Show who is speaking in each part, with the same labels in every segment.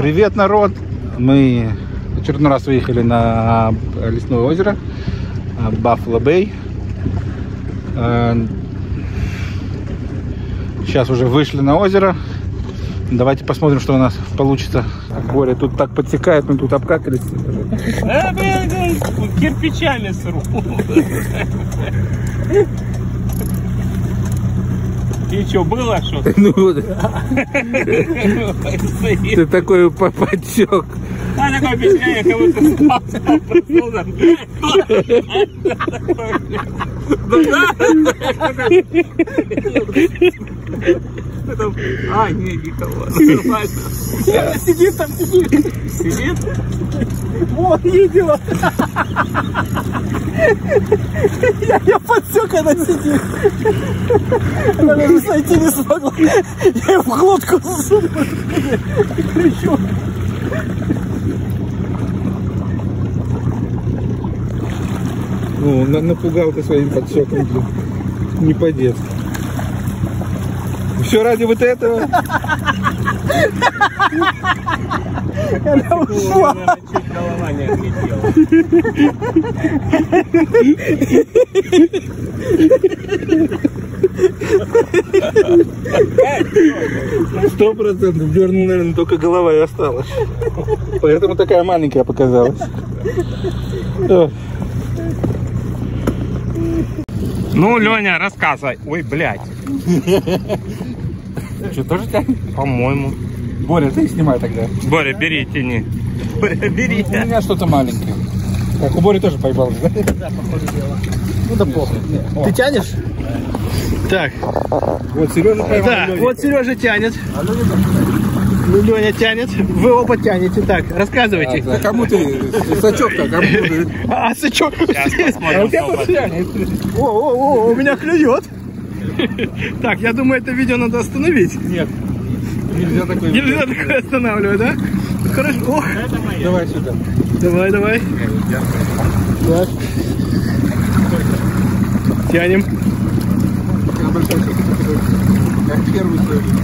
Speaker 1: Привет, народ! Мы в очередной раз выехали на лесное озеро Баффало Бэй. Сейчас уже вышли на озеро. Давайте посмотрим, что у нас получится. Боря тут так подсекает, мы тут обкакались.
Speaker 2: Кирпичами сру. И что, было что-то?
Speaker 1: Ну, ты такой подсек.
Speaker 2: А такое впечатление, как будто спал. А, не, никого.
Speaker 3: Сидит там, сидит.
Speaker 2: Сидит?
Speaker 3: Вот, видела. Я подсек, она сидит. Она даже сойти не смогла. Я ее в глотку засунул. Кричу.
Speaker 1: Ну, напугал ты своим подсеком, блин. Не по-детски. Все ради вот этого.
Speaker 3: Она ушла.
Speaker 2: Чуть голова не отлетела.
Speaker 1: 100% дернул, наверное, только голова и осталась. Поэтому такая маленькая показалась.
Speaker 2: Ну, Леня, рассказывай. Ой, блядь.
Speaker 1: Что, тоже тянет?
Speaker 2: По-моему.
Speaker 1: Боря, ты снимай тогда.
Speaker 2: Боря, бери, тяни. Боря, бери.
Speaker 1: У меня что-то маленькое. Так, у Бори тоже поебалось, да?
Speaker 3: Да, походу дело. Ну да похуй. Ты тянешь?
Speaker 1: Так. Вот Сережа поймал.
Speaker 3: Да, вот Сережа тянет. Леня тянет. Вы оба тянете. Так, рассказывайте.
Speaker 1: А кому ты? Сачок-то, кому ты?
Speaker 3: А сачок?
Speaker 2: Сейчас посмотрим,
Speaker 3: А у тебя
Speaker 2: что
Speaker 3: тянет. О, у меня клюет. Так, я думаю, это видео надо остановить.
Speaker 1: Нет. Нельзя такое.
Speaker 3: Нельзя такое останавливать, да? Хорошо. О,
Speaker 1: Давай сюда.
Speaker 3: давай. Так. Тянем.
Speaker 1: Как первый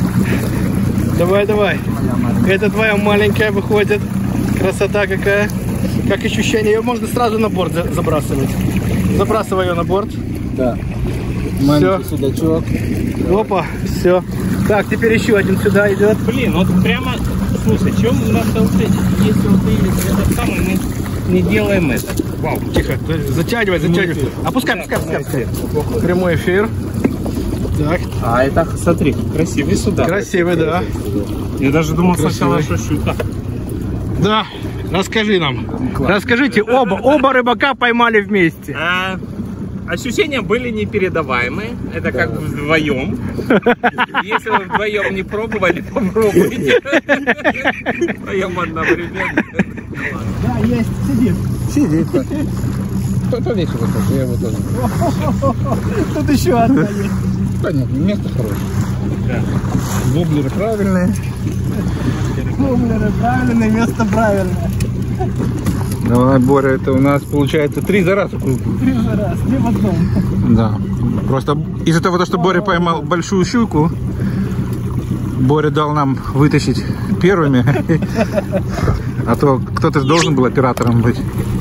Speaker 3: Давай. Это твоя маленькая выходит. Красота какая. Как ощущение. Ее можно сразу на борт забрасывать. Забрасывай ее на борт.
Speaker 1: Да. Маленький судачок.
Speaker 3: Опа, все. Так, теперь еще один сюда идет.
Speaker 2: Блин, вот прямо, слушай, чем у нас если вот это самое, мы не делаем это.
Speaker 3: Вау, тихо, затягивай. Опускай. Прямой эфир. Так.
Speaker 2: А это, смотри, красивый сюда.
Speaker 3: Красивый, да.
Speaker 2: Я даже думал сначала, что щука.
Speaker 3: Да, расскажи нам. Расскажите, оба рыбака поймали вместе.
Speaker 2: Ощущения были непередаваемые. Это как бы вдвоем. Если вы вдвоем не пробовали, попробуйте. Вдвоем одновременно.
Speaker 3: Да, есть, сидит.
Speaker 1: Повесь его тоже, я его тоже.
Speaker 3: Тут еще одна есть.
Speaker 1: Понятно, место хорошее.
Speaker 2: Да.
Speaker 1: Воблеры правильные.
Speaker 3: Воблеры правильное, место правильное.
Speaker 1: Давай, Боря, это у нас получается 3 за раз.
Speaker 3: 3 раз, не в одном.
Speaker 1: Да. Просто из-за того, что Боря поймал большую щуку, Боря дал нам вытащить первыми. А то кто-то же должен был оператором быть.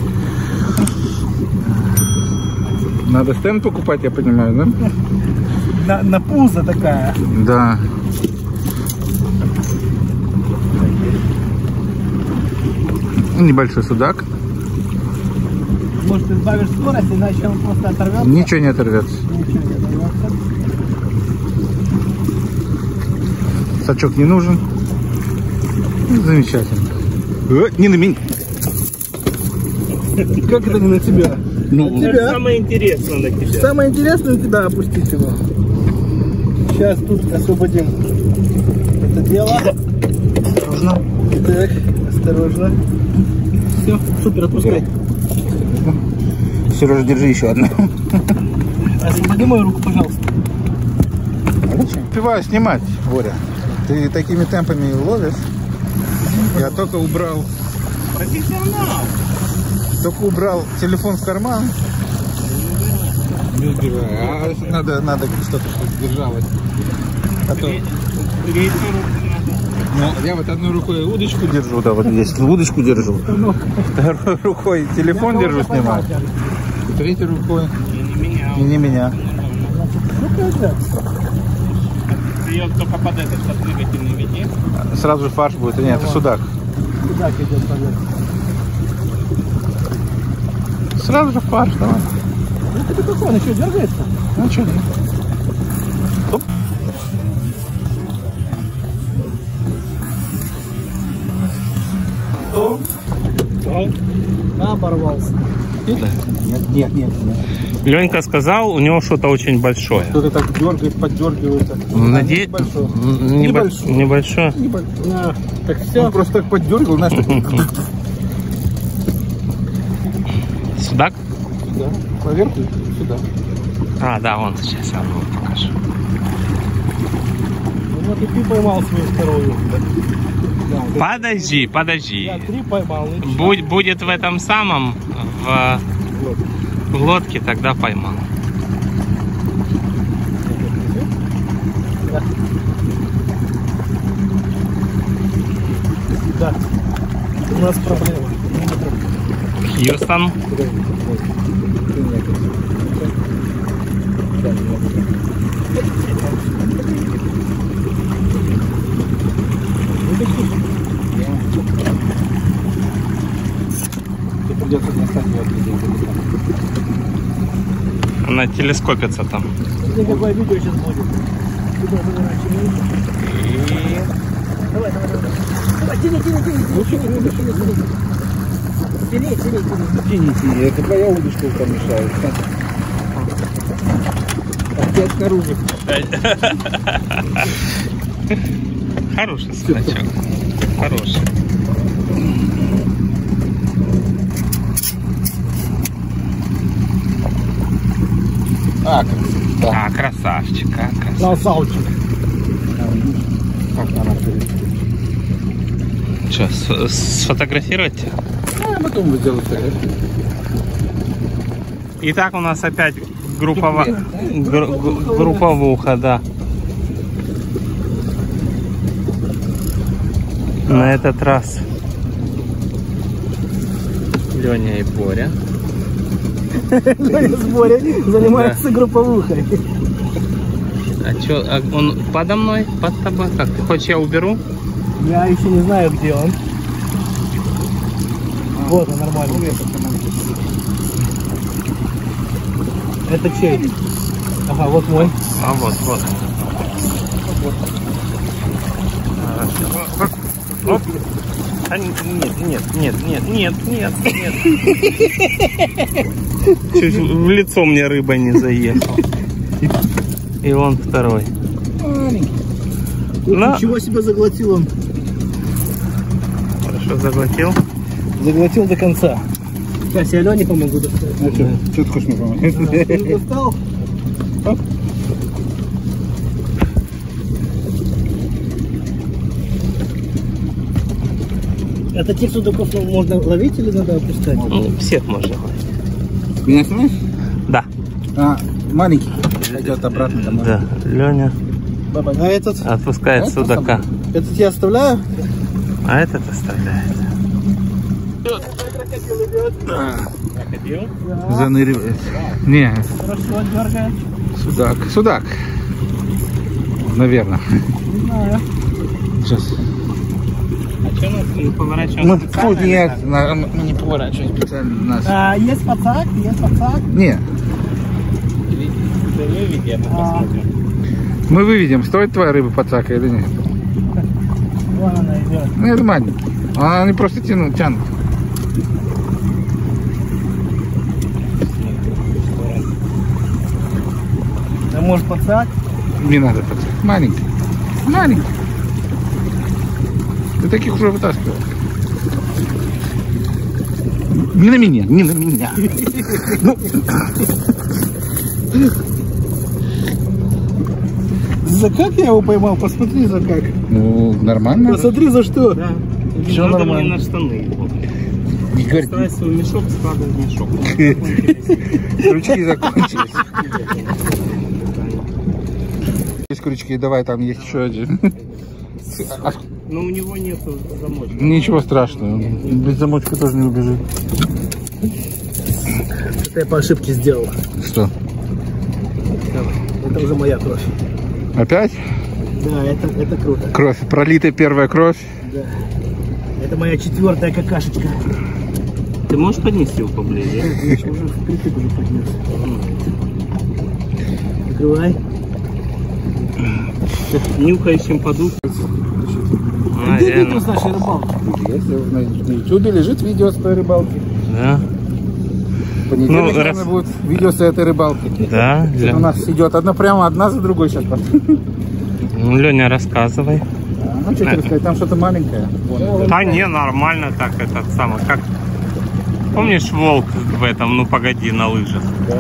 Speaker 1: Надо стенд покупать, я понимаю, да?
Speaker 3: На пузо такая.
Speaker 1: Да. Небольшой судак.
Speaker 3: Может, ты сбавишь скорость, иначе он просто оторвется?
Speaker 1: Ничего не оторвется.
Speaker 3: Ничего не оторвется.
Speaker 1: Сачок не нужен. Замечательно. Не на меня.
Speaker 3: Как это не на тебя?
Speaker 1: Ну,
Speaker 3: на тебя.
Speaker 2: Самое интересное на тебя.
Speaker 3: Самое интересное у тебя опустить его. Сейчас тут освободим это дело.
Speaker 1: осторожно.
Speaker 3: Так, осторожно. Все, супер, отпускай.
Speaker 1: Сережа, держи еще одну.
Speaker 3: Освободи мою руку, пожалуйста.
Speaker 1: Успеваю снимать, Боря. Ты такими темпами ловишь. Я только убрал.
Speaker 2: Профессионал.
Speaker 1: Только убрал телефон в карман. Не убираю. А надо что-то, чтобы держалось. А то... Ну, я вот одной рукой удочку держу, да, вот здесь удочку держу. Второй рукой телефон держу, снимаю. Третьей рукой и не меня.
Speaker 2: Ты ее только под этот подвигательный веди.
Speaker 1: Сразу же фарш будет. Нет, это судак.
Speaker 3: Судак идет поверх.
Speaker 1: Сразу же фарш, давай.
Speaker 3: Ну ты какой, он еще дергается?
Speaker 1: Ну что, нет.
Speaker 3: Оборвался. Нет.
Speaker 2: Ленька сказал, у него что-то очень большое.
Speaker 1: Кто-то так дергает, поддергивается.
Speaker 2: Небольшое.
Speaker 1: Небольшое.
Speaker 3: Так все.
Speaker 1: Он просто так поддергивал, знаешь, такой.
Speaker 2: Судак?
Speaker 1: Да, поверху сюда.
Speaker 2: А, да, вон сейчас я вам покажу.
Speaker 3: Ну вот и ты поймал свою вторую. Да,
Speaker 2: Подожди.
Speaker 3: я 3 поймал.
Speaker 2: Будет в этом самом, в лодке, тогда поймал.
Speaker 3: Да. У нас проблема.
Speaker 2: Хьюстон.
Speaker 1: Придется достать вот здесь.
Speaker 2: Она телескопится там.
Speaker 3: Какое видео сейчас будет? Куда выворачиваешь? Давай. Тяни.
Speaker 1: Тяните, это твоя удочка там мешает. Опять снаружи.
Speaker 2: Хороший судачок. Хороший.
Speaker 1: Да.
Speaker 2: Красавчик.
Speaker 3: Красавчик.
Speaker 1: Как надо перейти?
Speaker 2: Что, сфотографировать?
Speaker 1: Ну, я потом сделаю фотографию.
Speaker 2: Итак, у нас опять групповуха, да. На этот раз Леня и Боря.
Speaker 3: Леня с Борей занимается групповухой.
Speaker 2: А что, он подо мной, под тобой? Как, ты хочешь, я уберу?
Speaker 3: Я еще не знаю, где он. Вот он, нормально. Это чей? Ага, вот мой.
Speaker 2: А вот. Оп. А, нет. Чуть в лицо мне рыба не заехала. И он второй.
Speaker 3: Ничего себе заглотил он.
Speaker 2: Хорошо заглотил.
Speaker 3: Заглотил до конца. Сейчас я Лене помогу достать.
Speaker 1: А что ты хочешь мне помочь?
Speaker 3: Ты достал? Это тех судаков можно ловить или надо опускать?
Speaker 2: Ну, всех можно ловить.
Speaker 1: Меня снимаешь?
Speaker 2: Да.
Speaker 1: А, маленький. Идет обратно домой.
Speaker 2: Да. Леня
Speaker 3: А этот?
Speaker 2: отпускает
Speaker 1: Это
Speaker 2: судака.
Speaker 3: Этот я оставляю?
Speaker 2: А этот оставляет.
Speaker 3: Крокодил?
Speaker 1: Заныривает. Не,
Speaker 3: Хорошо, дергает.
Speaker 1: судак. Наверное.
Speaker 3: Не знаю.
Speaker 1: Сейчас.
Speaker 2: А что нас не поворачиваем?
Speaker 1: Мы не поворачиваем специально нас.
Speaker 3: Есть пацак?
Speaker 1: Не,
Speaker 2: Выведи, посмотрим.
Speaker 1: мы выведем, стоит твоя рыба подсака или нет.
Speaker 3: Вон она идет.
Speaker 1: Ну, это маленький. Они просто тянут.
Speaker 3: А может пацак?
Speaker 1: Не надо подсак. Маленький. Ты таких уже вытаскивал. Не на меня. Ну.
Speaker 3: За как я его поймал? Посмотри за как.
Speaker 1: Ну, нормально.
Speaker 3: Посмотри за что.
Speaker 2: Да.
Speaker 1: Всё
Speaker 2: Надо
Speaker 1: нормально.
Speaker 2: мне на штаны.
Speaker 1: Не говори.
Speaker 2: Ставь свой мешок, складывай в мешок.
Speaker 1: Крючки закончились. Есть крючки, давай, там есть еще один.
Speaker 2: Но у него нет замочка.
Speaker 1: Ничего страшного. Без замочка тоже не убежит.
Speaker 3: Это я по ошибке сделал.
Speaker 1: Что?
Speaker 3: Это уже моя кровь.
Speaker 1: Опять?
Speaker 3: Да, это круто.
Speaker 1: Кровь. Пролитая первая кровь.
Speaker 3: Да. Это моя 4-я какашечка.
Speaker 2: Ты можешь поднести его поближе?
Speaker 3: Я уже впритык уже поднес. Открывай.
Speaker 2: Нюхающим подушку.
Speaker 3: Где видео с нашей рыбалки?
Speaker 1: На ютубе лежит видео с той рыбалки.
Speaker 2: Да.
Speaker 1: В понедельник, наверное, будет видео с этой рыбалки.
Speaker 2: Да.
Speaker 1: У нас идет одна за другой сейчас.
Speaker 2: Ну, Леня, рассказывай.
Speaker 1: Ну, что тебе сказать, там что-то маленькое.
Speaker 2: Да не, нормально так, этот самый, как... Помнишь волк в этом, ну погоди, на лыжах?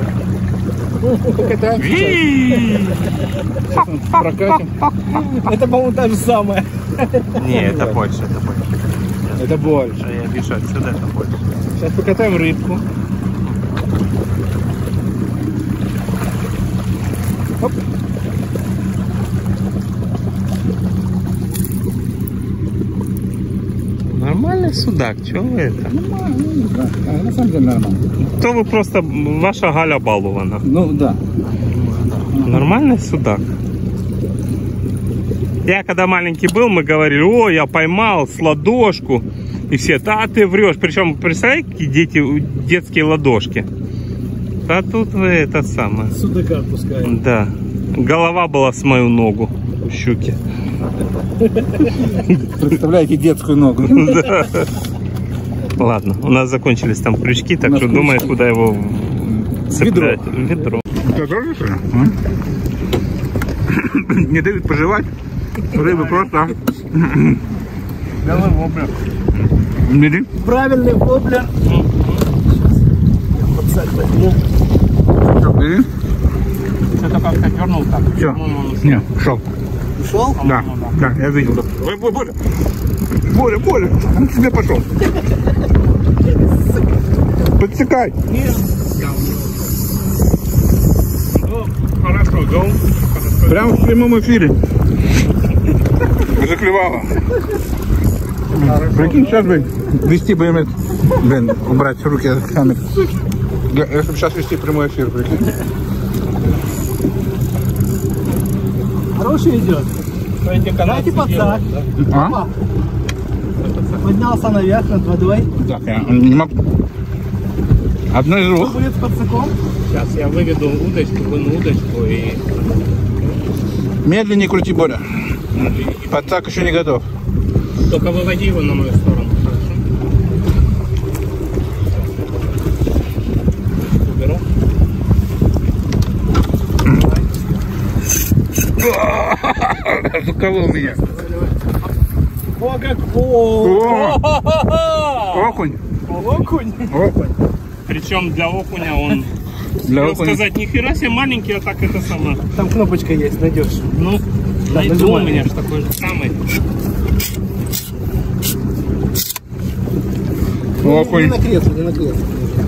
Speaker 1: Прокатим.
Speaker 3: Это, по-моему, та же самая.
Speaker 2: Не, это больше, это больше.
Speaker 1: Это больше.
Speaker 2: Я вижу отсюда, это больше.
Speaker 1: Сейчас покатаем рыбку. Оп.
Speaker 2: Нормальный судак, чего вы это?
Speaker 1: Нормально, на самом деле нормально.
Speaker 2: То вы просто, ваша Галя балована.
Speaker 1: Ну да.
Speaker 2: Нормальный судак. Я когда маленький был, мы говорили, о, я поймал с ладошку. И все, да, ты врешь. Причем, представляете, какие детские ладошки. А тут вы это самое.
Speaker 3: Судака отпускаем.
Speaker 2: Да. Голова была с мою ногу у щуки.
Speaker 1: Представляете детскую ногу.
Speaker 2: Да. Ладно, у нас закончились там крючки, так что думаешь, куда его цеплять? В ведро.
Speaker 1: Не дают пожевать. Рыбы просто. Бери.
Speaker 3: Правильный воблер. Сейчас я возьму.
Speaker 1: Бери.
Speaker 2: Что-то как-то дернул так.
Speaker 1: Все. Не, ушел.
Speaker 3: Ушел?
Speaker 1: Да, да, я видел. Ой, Боря, он к тебе пошел. Подсекай.
Speaker 2: Хорошо, гол.
Speaker 1: Прямо в прямом эфире. Заклевало. Прикинь, сейчас бы вести бы, блин, убрать руки от камеры. Если бы сейчас вести прямой эфир, прикинь.
Speaker 3: Хороший идет. Давайте подсак.
Speaker 1: А?
Speaker 3: Поднялся наверх над водой.
Speaker 1: Так, я не могу. Одно из
Speaker 3: Что
Speaker 1: рук.
Speaker 3: будет с подсаком?
Speaker 2: Сейчас я выведу удочку, выну удочку и...
Speaker 1: Медленнее крути, Боря. Подсак еще не готов.
Speaker 2: Только выводи его на мою сторону. Уберу.
Speaker 1: Заколол меня.
Speaker 3: О, как
Speaker 1: Окунь.
Speaker 3: окунь.
Speaker 1: Окунь.
Speaker 2: Причем для окуня он...
Speaker 1: Для
Speaker 2: Хотел
Speaker 1: окуня.
Speaker 2: сказать, нихера себе маленький, а так это самое.
Speaker 3: Там кнопочка есть, найдешь.
Speaker 2: Ну,
Speaker 3: Да,
Speaker 2: найду,
Speaker 3: нажимай.
Speaker 2: у меня же такой же самый.
Speaker 3: Не
Speaker 1: Окунь.
Speaker 3: на кресло, не на кресло.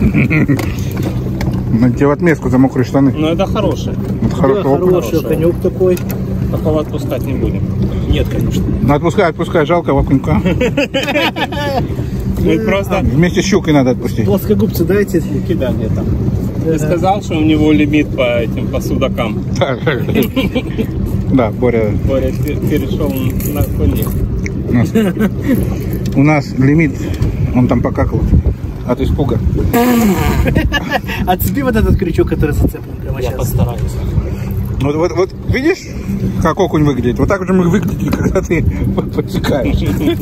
Speaker 1: Тебе в отместку за мокрые штаны.
Speaker 2: Но это хороший.
Speaker 1: Это хороший окунь.
Speaker 3: Хороший конек такой.
Speaker 2: Такого отпускать не будем. Нет, конечно.
Speaker 1: Ну, отпускай, жалко окунька.
Speaker 2: Мы просто...
Speaker 1: Вместе с щукой надо отпустить.
Speaker 3: Плоскогубцы дайте.
Speaker 2: Кида где там. Ты сказал, что у него лимит по этим, по судакам.
Speaker 1: Так. Да, Боря.
Speaker 2: Боря перешел на конец.
Speaker 1: У нас лимит, он там покакал от испуга.
Speaker 3: Отцепи вот этот крючок, который зацеплен прямо
Speaker 2: Я
Speaker 3: сейчас.
Speaker 2: постараюсь.
Speaker 1: Вот видишь, как окунь выглядит? Вот так же мы выглядели, когда ты подсекаешь.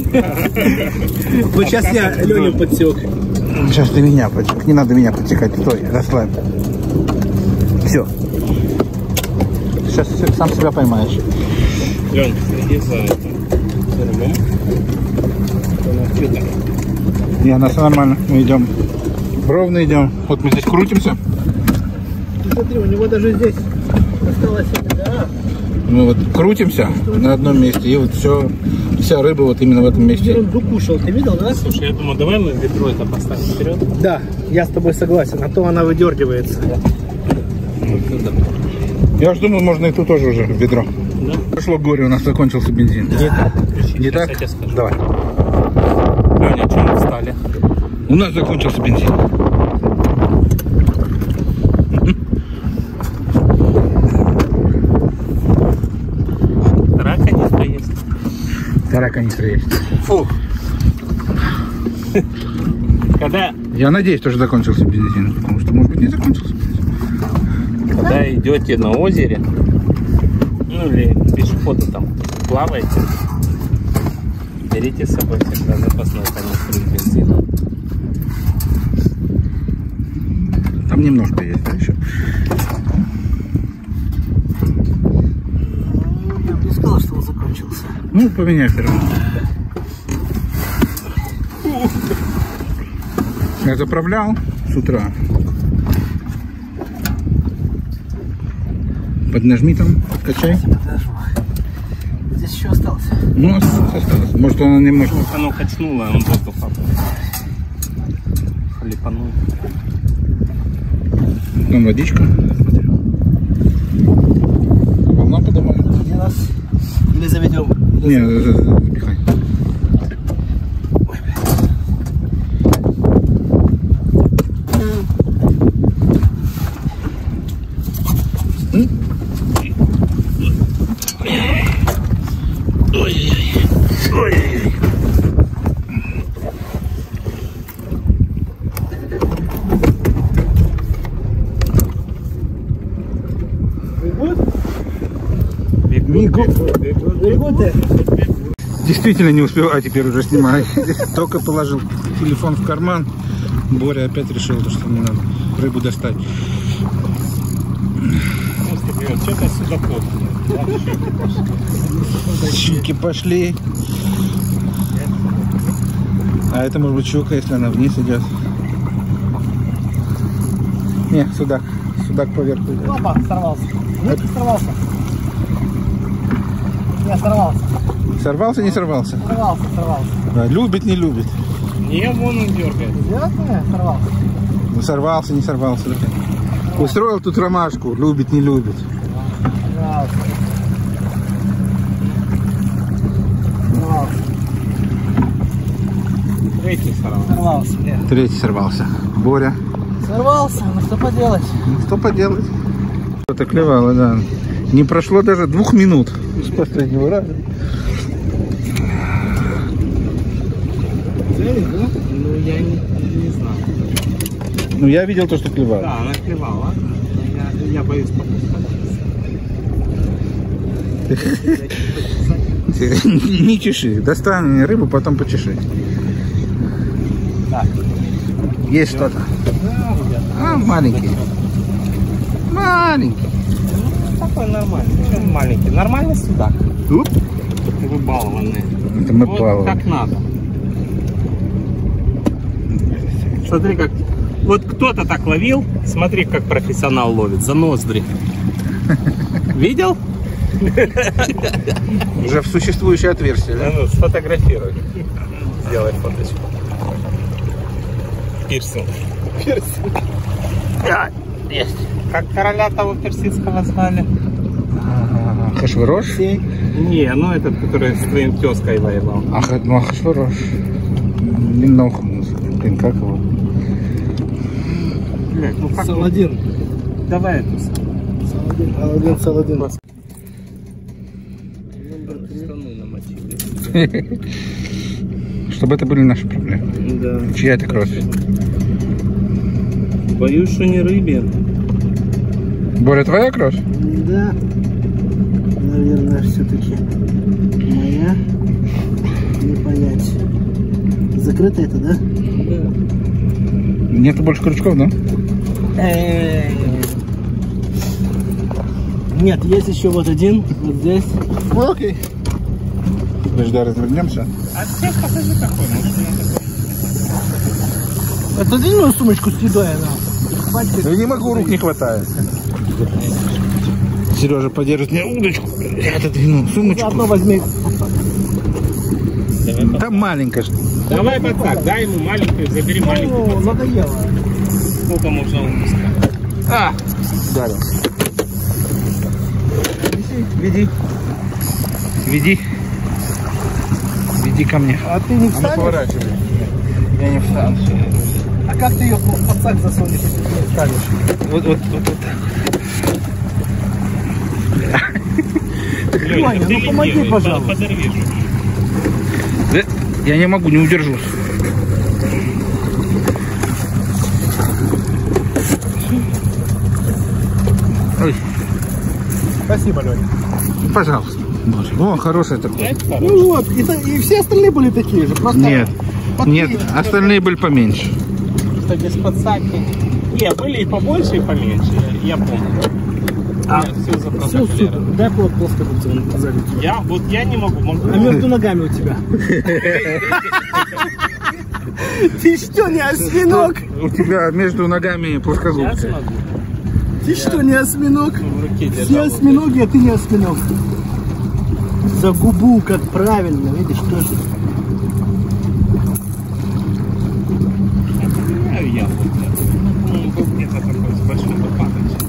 Speaker 3: Вот сейчас я Леню подсек.
Speaker 1: Сейчас ты меня подсек. Не надо меня подсекать. Стой, расслабь. Все. Сейчас сам себя поймаешь.
Speaker 2: Лен, следи за этим. За рулем.
Speaker 1: Не, у нас все нормально. Мы идем. Ровно идем. Вот мы здесь крутимся.
Speaker 3: Смотри, у него даже здесь осталось. Да.
Speaker 1: Мы вот крутимся на одном месте. И вот вся рыба вот именно в этом месте.
Speaker 3: Ерунду кушал, ты видел, да?
Speaker 2: Слушай, я думаю, давай мы ведро это поставим вперед.
Speaker 3: Да, я с тобой согласен, а то она выдергивается.
Speaker 1: Я уж думал, можно и тут тоже уже в ведро.
Speaker 2: Да?
Speaker 1: Пошло горе, у нас закончился бензин.
Speaker 2: Где-то включи.
Speaker 1: Не
Speaker 2: Сейчас
Speaker 1: так?
Speaker 2: я тебе скажу.
Speaker 1: Давай.
Speaker 2: Леня, что мы встали?
Speaker 1: У нас закончился бензин.
Speaker 2: Вторая канистра есть.
Speaker 1: Вторая канистра есть.
Speaker 2: Фу. Когда
Speaker 1: Я надеюсь, тоже закончился бензин, потому что, может быть, не закончился бензин.
Speaker 2: Когда идете на озере, ну или пешеходы там плаваете, берите с собой всегда запасной канистру с бензином.
Speaker 1: Там немножко есть, да, еще.
Speaker 3: Я бы не сказал, что он закончился.
Speaker 1: Ну, поменяй первым. Я заправлял с утра. Поднажми там, подкачай.
Speaker 3: Подожду. Здесь еще остался.
Speaker 1: Ну, осталось. Может, она немножко...
Speaker 2: Оно качнуло, он воздух хлепанул.
Speaker 1: Там водичка. Волна поднимает.
Speaker 3: Где нас? Или заведем?
Speaker 1: Не, запихай.
Speaker 3: Ой, блядь.
Speaker 1: Действительно не успел, а теперь уже снимаю. Только положил телефон в карман. Боря опять решил, что мне надо рыбу достать.
Speaker 2: Что-то судоход.
Speaker 1: Щуки пошли. А это может быть щука, если она вниз идет. Не, судак. Судак поверху идет.
Speaker 3: Опа, сорвался. Нет, сорвался. Не, сорвался.
Speaker 1: Сорвался, не сорвался?
Speaker 3: Сорвался.
Speaker 1: Да, любит, не любит.
Speaker 2: Не, вон он дергает.
Speaker 3: Серьезно? Сорвался.
Speaker 1: Ну, сорвался, не сорвался. Устроил тут ромашку. Любит, не любит.
Speaker 3: Сорвался. Сорвался.
Speaker 2: Третий сорвался.
Speaker 3: Сорвался. Нет.
Speaker 1: Третий сорвался. Боря.
Speaker 3: Сорвался, ну что поделать?
Speaker 1: Ну, что поделать? Что-то клевало, да. Не прошло даже 2 минут с последнего раза.
Speaker 2: Ну, я не знаю.
Speaker 1: Ну, я видел то, что клевало.
Speaker 2: Да, она клевала. Я боюсь попускать.
Speaker 1: Не чеши. Достань рыбу, потом почеши.
Speaker 3: Так.
Speaker 1: Есть что-то. А, маленький. Маленький.
Speaker 2: Такой нормальный. Почему маленький? Нормальный судак.
Speaker 1: Уп.
Speaker 2: Выбалованный.
Speaker 1: Это мы
Speaker 2: Вот
Speaker 1: плаваем.
Speaker 2: как надо. Смотри, как... Вот кто-то так ловил. Смотри, как профессионал ловит. За ноздри. Видел?
Speaker 1: Уже в существующее отверстие. Да?
Speaker 2: Ну, сфотографируй. Сделай фоточку. Пирсинг.
Speaker 3: Да, есть.
Speaker 2: Как короля того персидского звали?
Speaker 1: Хашвирош?
Speaker 2: Не, ну этот, который с твоим тезкой воевал.
Speaker 1: Ну, Хашвирош. Минохмус. Блин, как его?
Speaker 2: Блядь, ну как...
Speaker 3: Саладин.
Speaker 2: Давай эту.
Speaker 3: Саладин.
Speaker 2: Страну намочили.
Speaker 1: Чтобы это были наши проблемы.
Speaker 2: Да.
Speaker 1: Чья это кровь?
Speaker 2: Боюсь, что не рыбе.
Speaker 1: Боря, твоя кровь?
Speaker 3: Да. Наверное, все-таки моя. Не понять. Закрыто это, да?
Speaker 2: Да.
Speaker 1: Нету больше крючков, да?
Speaker 3: Нет, есть еще вот один. Вот здесь.
Speaker 1: Окей. Подожди, развернемся.
Speaker 2: А теперь покажи какой.
Speaker 3: Это ты мою сумочку с едой, она.
Speaker 1: Да я не могу, рук не хватает. Сережа подержит мне удочку. Я отодвину сумочку.
Speaker 3: Заодно возьми.
Speaker 1: Там маленькая.
Speaker 2: Давай, пацак, дай ему маленькую, забери маленькую.
Speaker 3: О, надоело.
Speaker 2: Сколько можно выпускать?
Speaker 1: А! Ударил. Веди. Веди. иди ко мне.
Speaker 3: А ты не встанешь?
Speaker 1: Поворачивай. Я не встану.
Speaker 3: А как ты ее в подсак засунешь, если ты не встанешь?
Speaker 1: Вот так.
Speaker 3: Леня, ну помоги, пожалуйста.
Speaker 2: Подорвешь.
Speaker 1: Да, я не могу, не удержусь. Ой,
Speaker 3: Спасибо, Леня.
Speaker 1: пожалуйста. Боже, о, хороший такой.
Speaker 3: Ну вот, и все остальные были такие же, просто...
Speaker 1: Нет, нет,
Speaker 3: подклеили.
Speaker 1: остальные были поменьше.
Speaker 2: Что без подсаки. Не, были и побольше, и поменьше. Я помню.
Speaker 3: Все супер. Дай плоско будет залить.
Speaker 2: Я не могу.
Speaker 3: А между ногами у тебя? Ты что, не осьминог?
Speaker 1: У тебя между ногами плоскогубцы.
Speaker 3: Ты что, не осьминог?
Speaker 2: В руке
Speaker 3: Все
Speaker 2: держал.
Speaker 3: осьминоги, а ты не осьминог. За губу, как правильно, видишь, тоже.
Speaker 2: Я по-моему, был где-то такой с большим лопаточкой.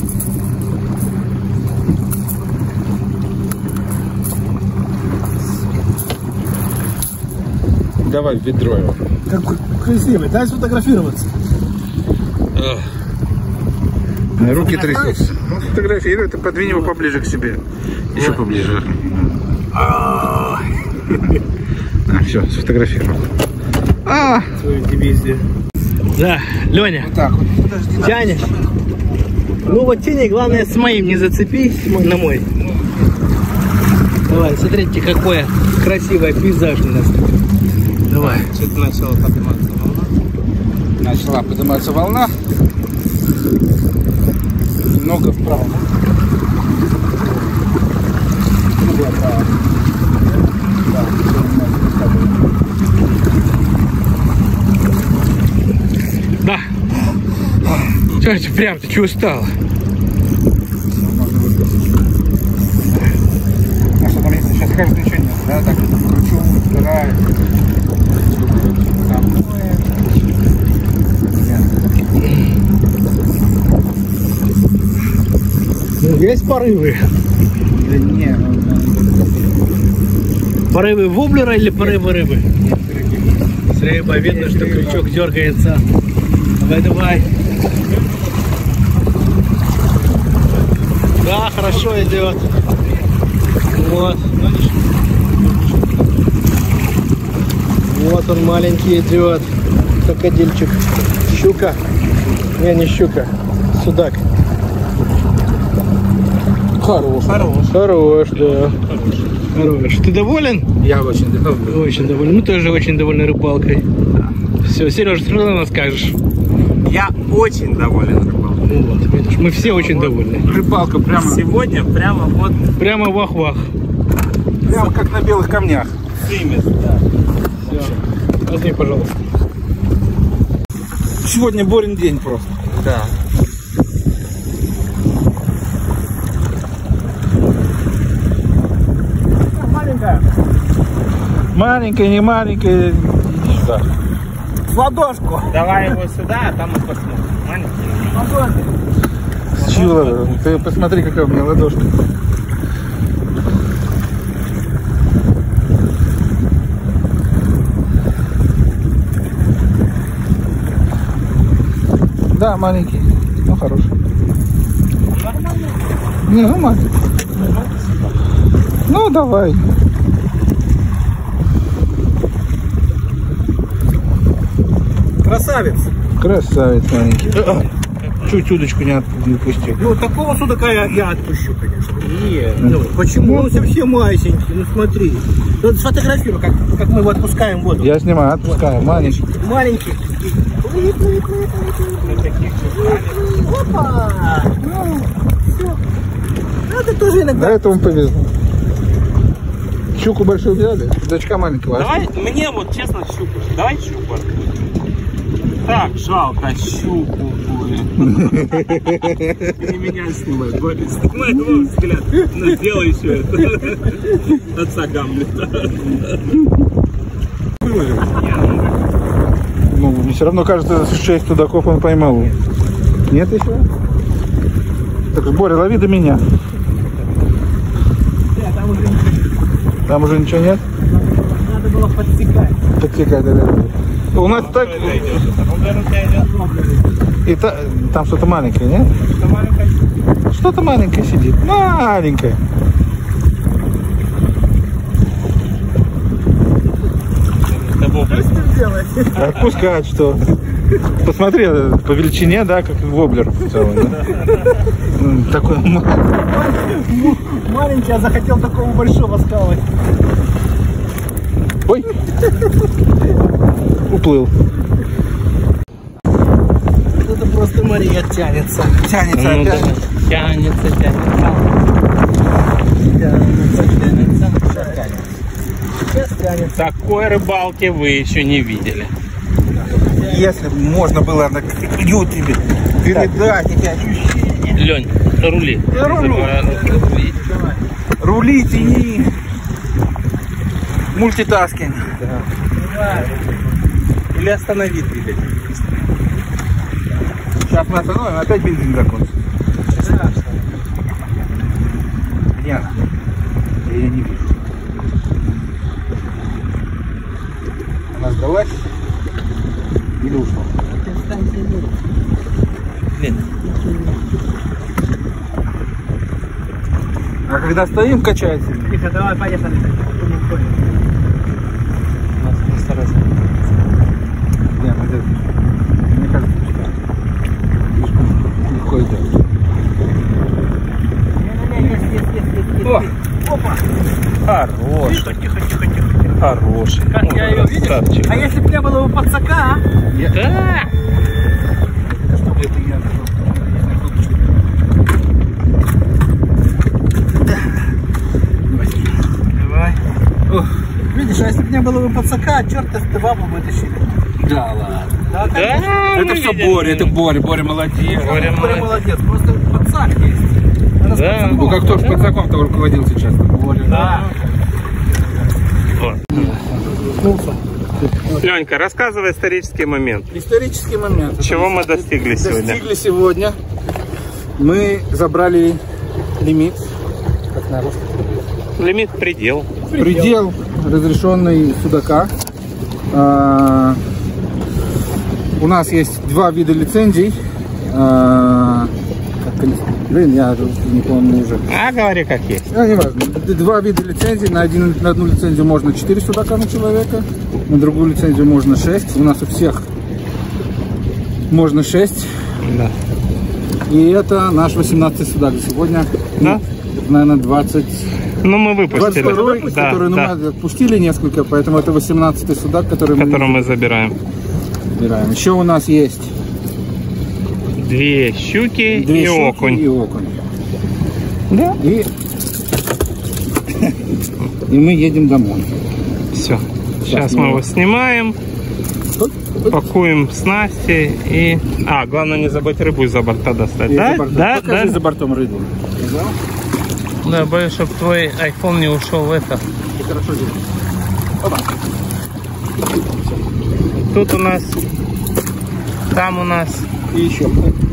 Speaker 1: Давай в ведро его.
Speaker 3: Какой красивый, дай сфотографироваться.
Speaker 1: Руки трясутся. Ну, фотографируй, ты подвинь его поближе к себе. Еще поближе. Все, сфотографировал.
Speaker 3: Свою дивизию. Да, Леня,
Speaker 1: Вот так вот. Подожди.
Speaker 3: тянешь. Ну вот тяни, главное с моим не зацепись, на мой. Давай, смотрите, какое красивое пейзаж у нас. Давай.
Speaker 2: Что-то начало подниматься волна.
Speaker 1: Начала подниматься волна. Немного вправо. Немного вправо.
Speaker 2: Да. Чё, прям ты чего устал?
Speaker 1: А что там, если сейчас скажут, ничего нет, да? Так, кручу, упираю.
Speaker 3: Ну, есть порывы.
Speaker 1: Да не,
Speaker 3: Порывы воблера или порывы рыбы? С рыбой видно, что крючок дергается. Давай, давай. Да, хорошо идет. Вот. Вот он маленький идет. Крокодильчик. Щука. Не щука. Судак.
Speaker 1: хорош.
Speaker 3: Хорош, да. Хорош. Ты доволен?
Speaker 1: Я очень доволен.
Speaker 3: Очень доволен. Мы тоже очень довольны рыбалкой. Все, Сережа, что ты нам скажешь?
Speaker 2: Я очень доволен рыбалкой.
Speaker 3: Ну вот, видишь, мы все очень довольны.
Speaker 1: Рыбалка прямо,
Speaker 2: Сегодня прямо вот
Speaker 3: Прямо вах-вах.
Speaker 1: прямо как на белых камнях.
Speaker 2: имя. Да.
Speaker 3: Все. Возьми, пожалуйста.
Speaker 1: Сегодня Борин день просто.
Speaker 2: Да.
Speaker 3: Маленькая.
Speaker 1: Маленькая, не маленькая. Иди сюда.
Speaker 3: В ладошку.
Speaker 2: Давай его сюда, а там мы посмотрим. Маленький.
Speaker 3: Ладошку.
Speaker 1: Чего? Ты посмотри, какая у меня ладошка. Да, маленький, но хороший.
Speaker 2: Нормально.
Speaker 1: Не, ну маленький. Ну, давай.
Speaker 3: Красавец.
Speaker 1: Красавец маленький. Чуть удочку не отпустил.
Speaker 3: Ну, такого судака я отпущу, конечно. Ну, почему? Он совсем масенький. Ну, смотри. Ну, сфотографируй, как мы его отпускаем в воду.
Speaker 1: Я снимаю, отпускаю. Маленький.
Speaker 3: Маленький. Опа! Ну, все. Ну, это тоже
Speaker 1: Да,
Speaker 3: иногда.
Speaker 1: это вам повезло. Щуку большую взяли, дочка маленького.
Speaker 2: Давай, мне вот честно щуку. Давай щуку. Так, жалко щуку. Не меня снимай, Борис. Снимай его взгляд. Ну, сделай еще это. Отца Гамлета.
Speaker 1: Ну, мне все равно кажется, 6 судаков он поймал. Нет еще? Так, Боря, лови до меня. Там уже ничего нет?
Speaker 3: Надо было подсекать.
Speaker 1: Подсекать, да. У нас так... И там что-то маленькое, нет? Что-то маленькое сидит. Маленькое.
Speaker 3: Что с ним делать?
Speaker 1: Отпускать что? Посмотри, по величине, да, как воблер в целом. Да? Такой
Speaker 3: маленький, а захотел такого большого скалывать.
Speaker 1: Ой! Уплыл.
Speaker 3: Это просто Мария тянется.
Speaker 1: Тянется
Speaker 2: Ну,
Speaker 1: опять.
Speaker 2: да. Тянется.
Speaker 3: Сейчас тянется.
Speaker 2: Такой рыбалки вы еще не видели.
Speaker 1: Если бы можно было на ютубе передать эти ощущения.
Speaker 2: Лень, рули.
Speaker 1: Я рулю.
Speaker 2: Рули.
Speaker 1: Рули, тяни. Мультитаскинг.
Speaker 2: Или останови двигатель.
Speaker 1: Сейчас мы остановим, опять бензин закончится. Нет. Я не вижу. Она сдалась или ушла?
Speaker 2: Блин.
Speaker 1: А когда стоим, качается.
Speaker 3: Тихо, давай, поехали.
Speaker 1: Нет, это, мне кажется, слишком легко идет.
Speaker 3: О! Опа!
Speaker 2: Хороший.
Speaker 3: Тихо.
Speaker 2: Хороший.
Speaker 3: Как
Speaker 2: Ну,
Speaker 3: я ее видишь?
Speaker 2: красавчик.
Speaker 3: А если бы не было бы подсака, а?
Speaker 2: Да.
Speaker 1: Это я.
Speaker 3: Давай. Видишь, а если бы не было бы подсака, черт, СТВ бы вытащили.
Speaker 1: Да ладно.
Speaker 3: Да,
Speaker 2: Да,
Speaker 1: Это
Speaker 2: мы
Speaker 1: все
Speaker 2: видели.
Speaker 1: Боря, это Боря. Боря молодец.
Speaker 2: Боря
Speaker 3: Боря молодец, просто подсак есть. Она с
Speaker 2: Да.
Speaker 3: подсаком.
Speaker 1: Ну как кто ж подсаком-то руководил сейчас? Боря.
Speaker 3: Да.
Speaker 2: Ленька, рассказывай исторический момент.
Speaker 1: Исторический момент.
Speaker 2: Чего мы достигли сегодня?
Speaker 1: Достигли сегодня. Мы забрали лимит. Как на русском?
Speaker 2: Лимит предел.
Speaker 1: Предел разрешенный судака. У нас есть два вида лицензий. Блин, я не помню уже.
Speaker 2: А говори как есть.
Speaker 1: Не важно. Два вида лицензий. На одну лицензию можно 4 судака на человека. На другую лицензию можно 6. У нас у всех можно 6.
Speaker 2: Да.
Speaker 1: И это наш 18-й судак сегодня.
Speaker 2: Да?
Speaker 1: Наверное, 20...
Speaker 2: Ну, мы выпустили.
Speaker 1: 22-й,
Speaker 2: Да,
Speaker 1: который
Speaker 2: да.
Speaker 1: мы отпустили несколько, поэтому это 18-й судак, который
Speaker 2: мы забираем.
Speaker 1: забираем. Еще у нас есть
Speaker 2: Две щуки
Speaker 1: две
Speaker 2: и
Speaker 1: щуки
Speaker 2: окунь.
Speaker 1: и окунь.
Speaker 2: Да?
Speaker 1: И мы едем домой.
Speaker 2: Все. Сейчас мы его снимаем, пакуем снасти и... А, главное не забыть рыбу из-за борта достать.
Speaker 1: И
Speaker 2: Да?
Speaker 1: за бортом.
Speaker 2: Да?
Speaker 1: Покажи
Speaker 2: Да?
Speaker 1: за бортом рыбу.
Speaker 2: Да, боюсь, чтобы твой iPhone не ушел в это.
Speaker 1: Ты хорошо делаешь. Опа.
Speaker 2: Тут у нас, там у нас.
Speaker 1: И еще.